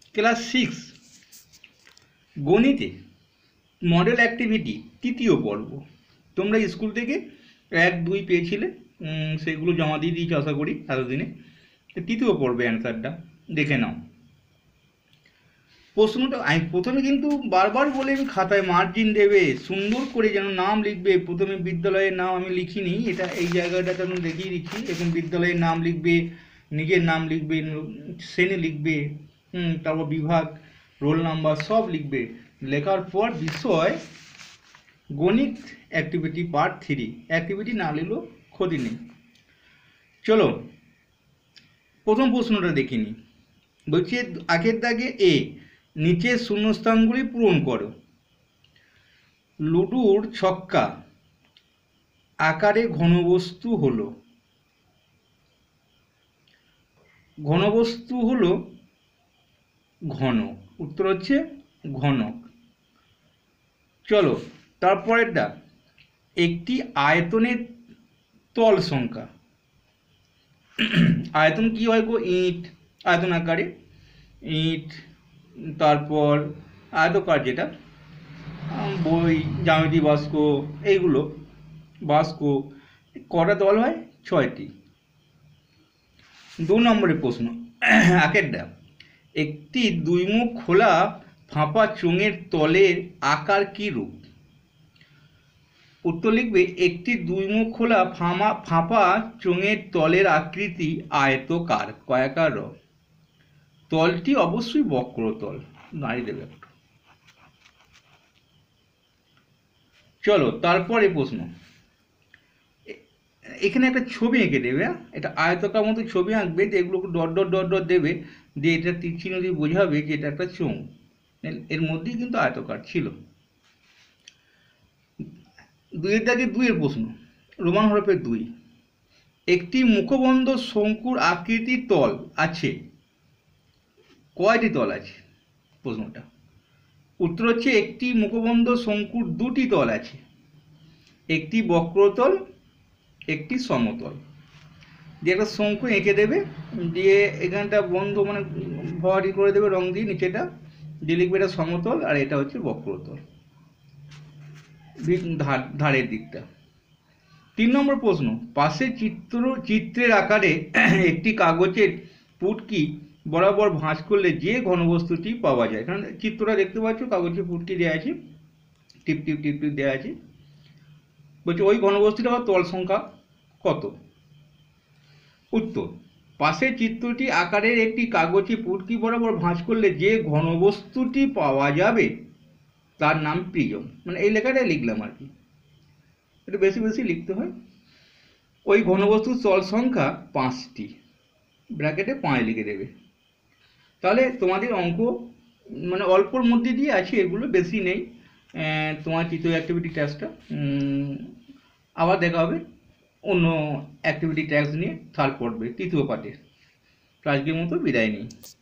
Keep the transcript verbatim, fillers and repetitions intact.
Class six গণিতে model activity তৃতীয় পর্ব। তোমরা স্কুল থেকে এক দুই পেয়েছিলে, সেগুলো জমা দিয়ে দিয়েছো আশা করি এতদিনে। তৃতীয় পর্বে অ্যান্সারটা দেখে নাও। প্রশ্নটা আমি প্রথমে কিন্তু বারবার বলে আমি খাতায় মার্জিন দেবে, সুন্দর করে যেন নাম লিখবে। প্রথমে বিদ্যালয়ের নাম আমি লিখিনি, এটা এই জায়গাটাতে আমি দেখিয়ে দিচ্ছি। এখন বিদ্যালয়ের নাম লিখবে, নিজের নাম লিখবে, শ্রেণী লিখবে, হুম তারপর বিভাগ, রোল নাম্বার সব লিখবে। লেখার পর বিষয় গণিত অ্যাক্টিভিটি পার্ট থ্রি। অ্যাক্টিভিটি না লিখলেও ক্ষতি নেই। চলো প্রথম প্রশ্নটা দেখিনি। বলছে আগের দাগে এ, নিচের শূন্যস্থানগুলি পূরণ করো। লুডুর ছক্কা আকারে ঘনবস্তু হলো, ঘনবস্তু হলো ঘনক। উত্তর হচ্ছে ঘনক। চলো তারপরেরটা, একটি আয়তনের তল সংখ্যা। আয়তন কি হয় গো? ইট আয়তন আকারে, ইট, তারপর আয়তকার যেটা বই, জ্যামিতি বাক্স, এইগুলো বাক্স, কটা তল হয়? ছয়টি। দু নম্বরের প্রশ্ন, একেরটা, একটি দুই মুখ খোলা ফাঁপা চোঙের তলের আকার কি রূপ? উত্তর লিখবে একটি দুই মুখ খোলা ফাঁপা ফাঁপা চোঙের তলের আকৃতি আয়তকার। কয়াকার র। তলটি অবশ্যই বক্রতল। নাড়ি দেবে একটু। চলো তারপরে প্রশ্ন, এখানে একটা ছবি এঁকে দেবে। এটা আয়তকার মতো ছবি আঁকবে, এগুলোকে ডট ডট ডট ডট দেবে, দিয়ে এটা তীর চিহ্ন দিয়ে বোঝাবে যে এটা একটা চোঙ। এর মধ্যেই কিন্তু আয়তকার ছিল। দুইয়ের দাগে দুইয়ের প্রশ্ন, রোমান হরফের দুই। একটি মুখবন্ধ শঙ্কুর আকৃতির তল আছে। কয়টি তল আছে? প্রশ্নটা উত্তর হচ্ছে একটি মুখবন্ধ শঙ্কুর দুটি তল আছে, একটি বক্রতল, একটি সমতল। দিয়ে একটা শঙ্কু এঁকে দেবে, দিয়ে এখানটা বন্ধ মানে ভরাটি করে দেবে রং দিয়ে, নিচেটা দিয়ে লিখবে এটা সমতল আর এটা হচ্ছে বক্রতল, ধার ধারের দিকটা। তিন নম্বর প্রশ্ন, পাশে চিত্র চিত্রের আকারে একটি কাগজের পুটকি বরাবর ভাঁজ করলে যে ঘনবস্তুটি পাওয়া যায়। কারণ চিত্রটা দেখতে পাচ্ছ, কাগজের পুটকি দেওয়া আছে, টিপ টিপ টিপ টিপ দেওয়া আছে। বলছে ওই ঘনবস্তুটা বা তল সংখ্যা কত? উত্তর, পাশের চিত্রটি আকারের একটি কাগজে পুটকি বরাবর ভাঁজ করলে যে ঘনবস্তুটি পাওয়া যাবে তার নাম প্রিজম। মানে এই লেখাটাই লিখলাম আর কি, একটু বেশি বেশি লিখতে হয়। ওই ঘনবস্তুর তল সংখ্যা পাঁচটি, ব্র্যাকেটে পাঁচ লিখে দেবে। তাহলে তোমাদের অঙ্ক মানে অল্পর মধ্যে দিয়ে আছে, এগুলো বেশি নেই। তোমার তৃতীয় অ্যাক্টিভিটি টাস্কটা আবার দেখা হবে অন্য অ্যাক্টিভিটি ট্যাক্স নিয়ে থার্ড পর্বে তৃতীয় পার্টে। আজকের মতো বিদায় নিই।